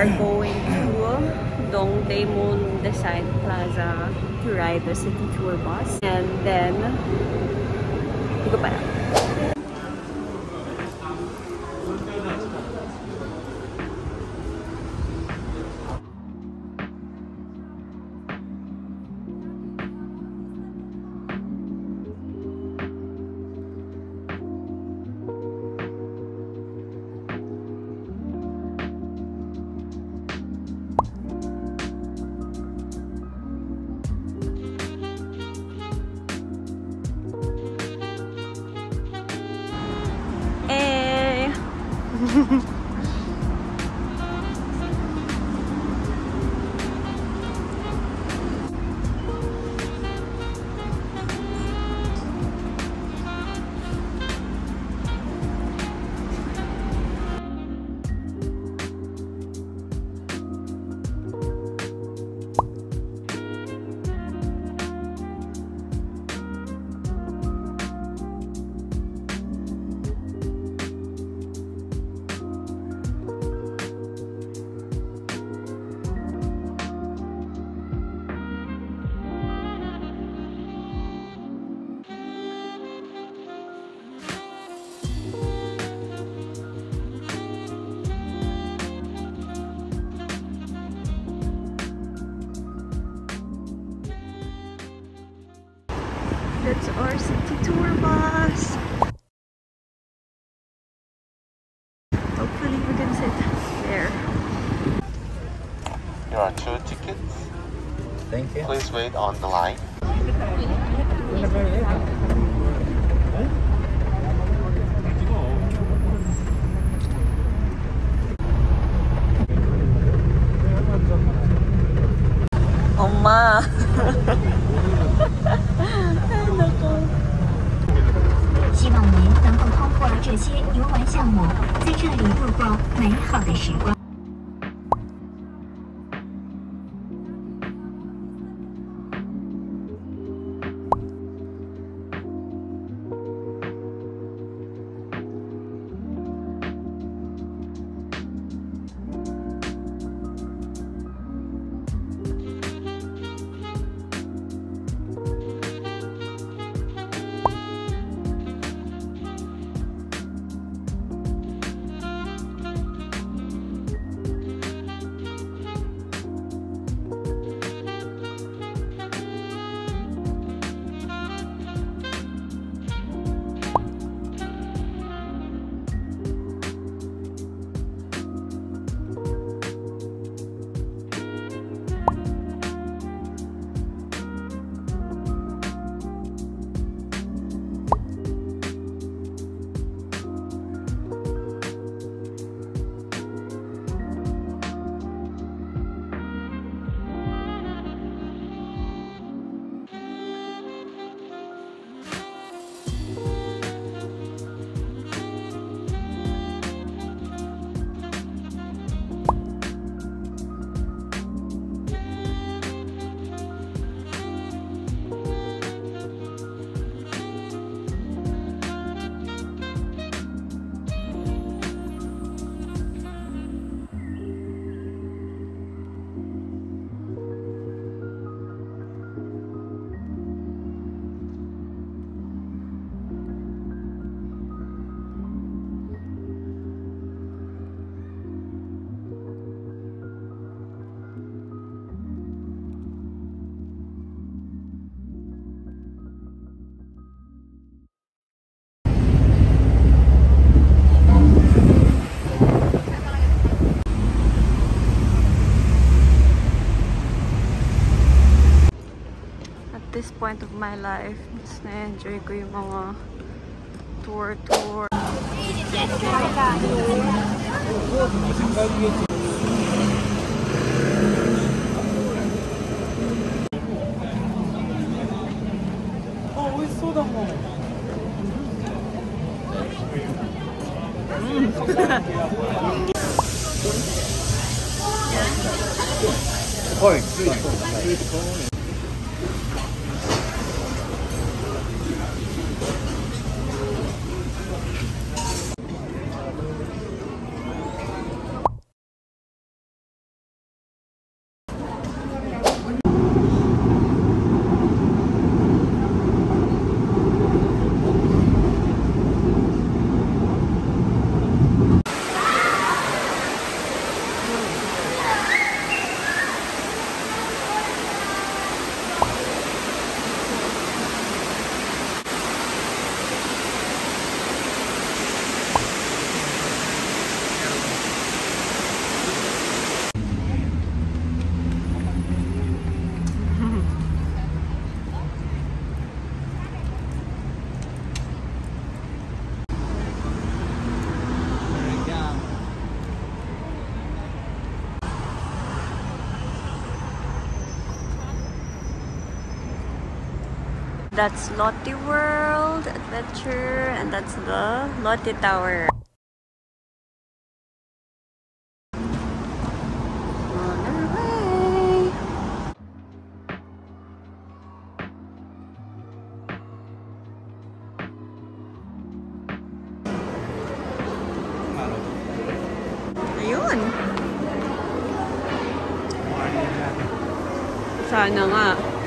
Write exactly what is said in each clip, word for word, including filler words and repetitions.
are going to Dongdaemun Design Plaza to ride the city tour bus. And then, hindi ko pa alam. That's our city tour bus. Hopefully we can sit there. Here are two tickets. Thank you. Please wait on the line. Oma! 希望您能够通过这些游玩项目，在这里度过美好的时光。 This point of my life, mas na-enjoy ko yung mga tour-tour. Oh, 美味しそうだもん。はい。 That's Lotte World Adventure, and that's the Lotte Tower. On our way. Ayun. Sana nga.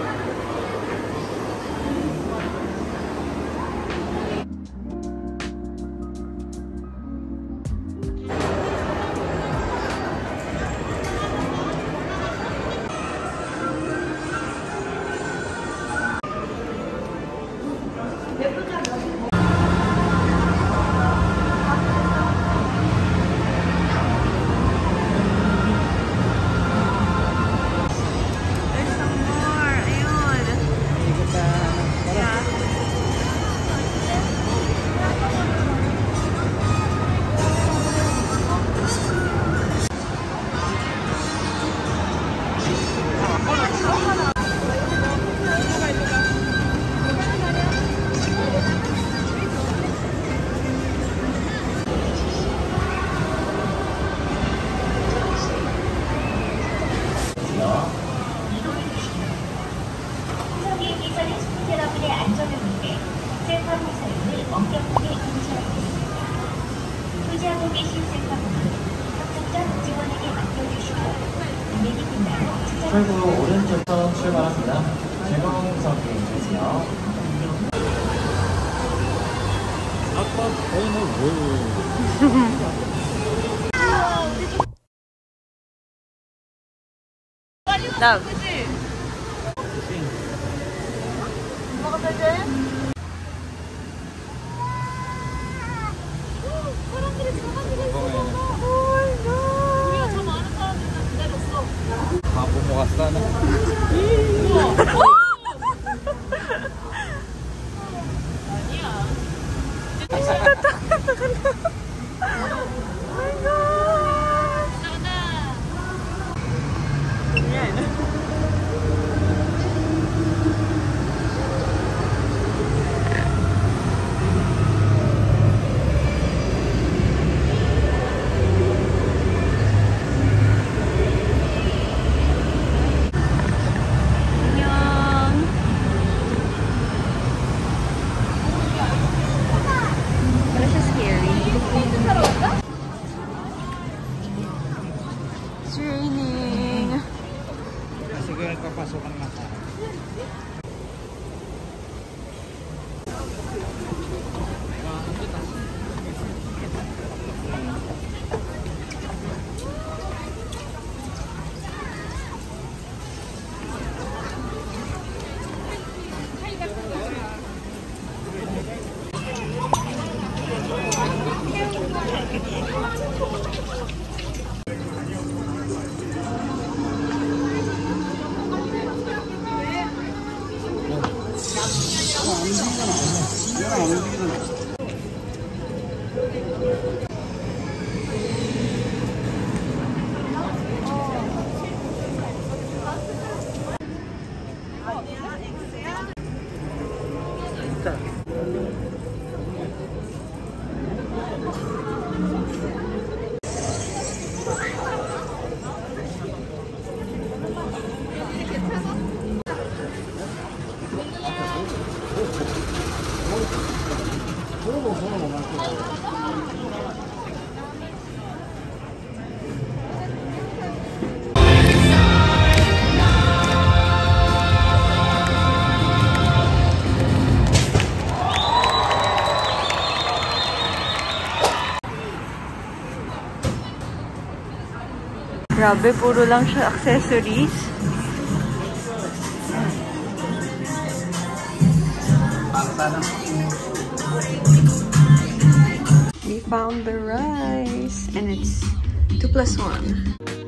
그리고 오른쪽부터 출발합니다. 즐거운 서핑 되세요. 아빠 배는 왜? 나. 다 부모가 싸네. It's raining. Siguro papasukan na sa. Grabe, puro lang siya accessories. We found the rice and it's two plus one.